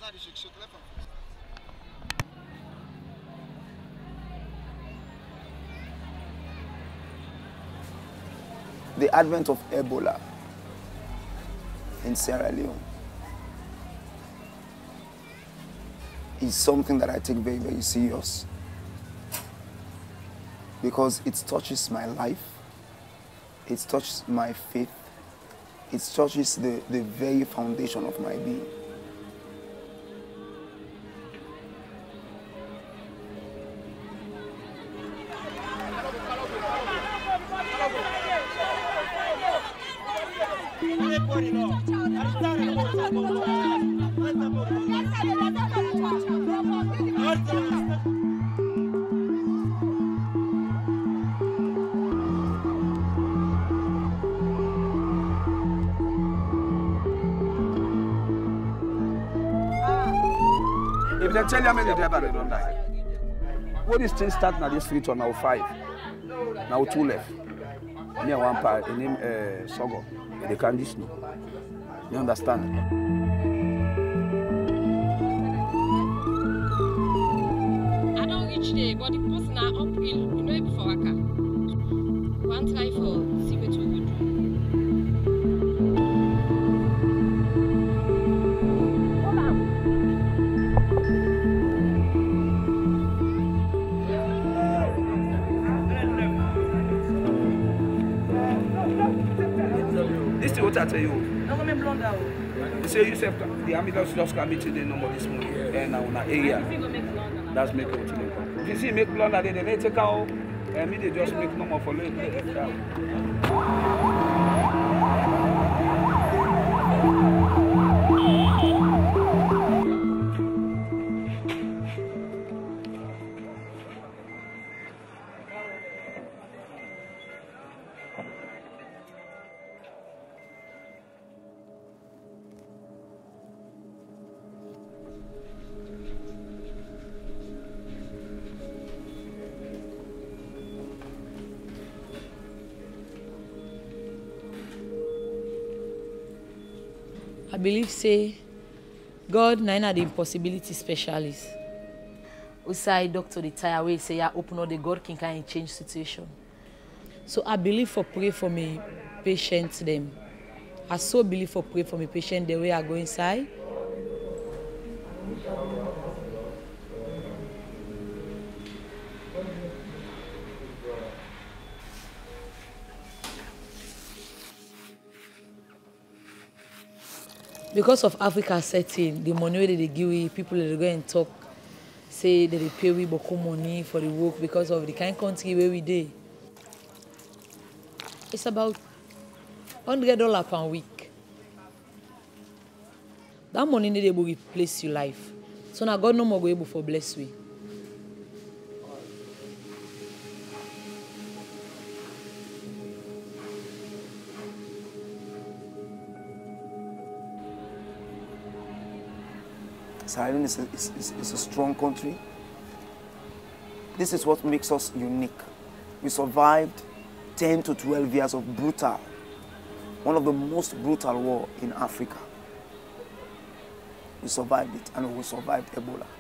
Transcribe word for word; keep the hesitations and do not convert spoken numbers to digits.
The advent of Ebola in Sierra Leone is something that I take very, very serious, because it touches my life, it touches my faith, it touches the, the very foundation of my being. If they tell you how many drivers they don't die, what is thing start now this street or now five, now two left. Me and one part, the name uh, Sogo, they can't listen. You understand? I don't reach there, but the person are uphill, you know it before I can. One try for see what we do. This is what I tell you. You say you say the army just just come to the number this morning and now na area. That's make it. If you see make blunder, they they take out and me they just make normal for later. I believe, say, God na the impossibility specialist. Usai doctor the tire way say ya open all the God can kind change situation. So I believe for pray for me patients them. I so believe for pray for me patient the way I go inside. Because of Africa setting, the money that they give we, people that they go and talk, say that they pay we beaucoup money for the work because of the kind of country where we dey. It's about one hundred dollars per week. That money need able to replace your life. So now God no more go able for bless we. Sierra Leone is a, is, is, is a strong country. This is what makes us unique. We survived ten to twelve years of brutal, one of the most brutal war in Africa. We survived it, and we survived Ebola.